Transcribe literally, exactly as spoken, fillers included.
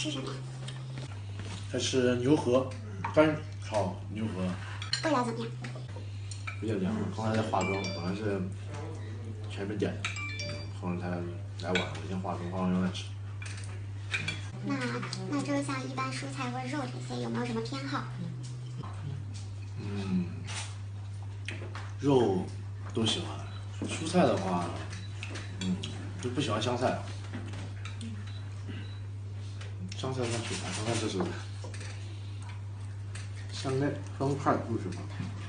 吃什么呀？ 爱吃牛河，干炒牛河。 味道怎么样？ 比较凉。刚才在化妆，本来是前面点的，后来他来晚了，我先化妆，化完妆再吃。 那那就是像一般蔬菜或者肉这些，有没有什么偏好？ 嗯，肉都喜欢，蔬菜的话，嗯，就不喜欢香菜。香菜算蔬菜，香菜这是香菜香菜不是吗？